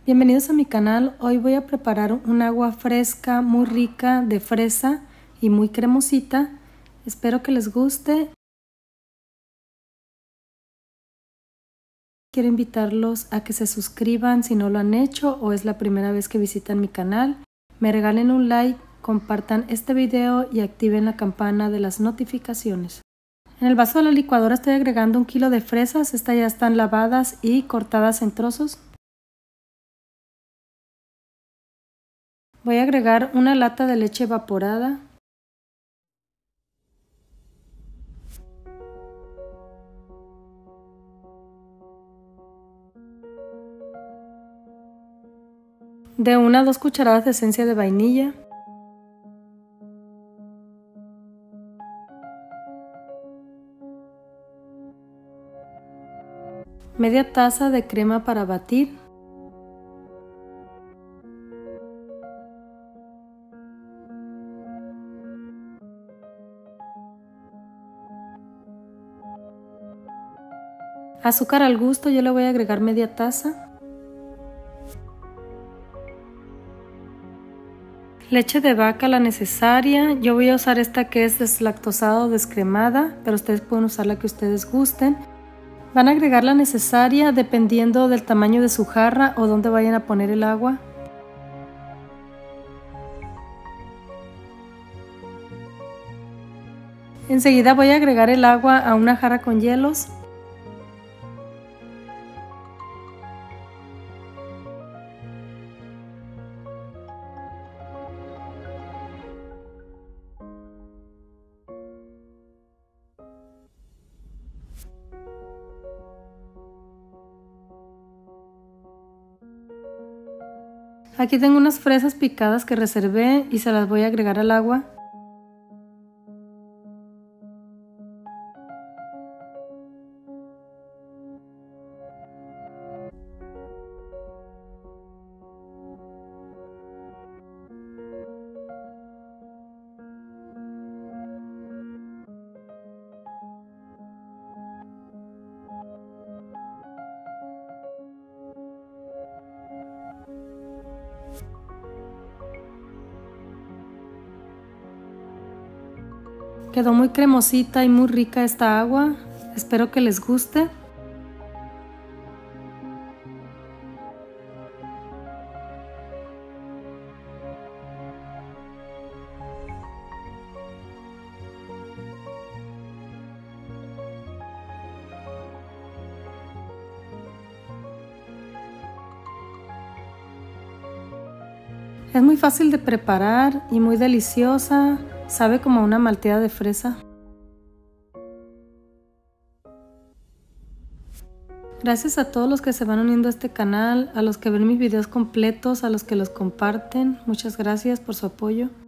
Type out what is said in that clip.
Bienvenidos a mi canal. Hoy voy a preparar un agua fresca muy rica de fresa y muy cremosita. Espero que les guste. Quiero invitarlos a que se suscriban si no lo han hecho o es la primera vez que visitan mi canal. Me regalen un like, compartan este video y activen la campana de las notificaciones. En el vaso de la licuadora estoy agregando 1 kilo de fresas. Estas ya están lavadas y cortadas en trozos. Voy a agregar una lata de leche evaporada. De 1 a 2 cucharadas de esencia de vainilla. Media taza de crema para batir. Azúcar al gusto, yo le voy a agregar media taza. Leche de vaca la necesaria, yo voy a usar esta que es deslactosada o descremada, pero ustedes pueden usar la que ustedes gusten. Van a agregar la necesaria dependiendo del tamaño de su jarra o donde vayan a poner el agua. Enseguida voy a agregar el agua a una jarra con hielos. Aquí tengo unas fresas picadas que reservé y se las voy a agregar al agua. Quedó muy cremosita y muy rica esta agua. Espero que les guste. Es muy fácil de preparar y muy deliciosa. Sabe como una malteada de fresa. Gracias a todos los que se van uniendo a este canal, a los que ven mis videos completos, a los que los comparten. Muchas gracias por su apoyo.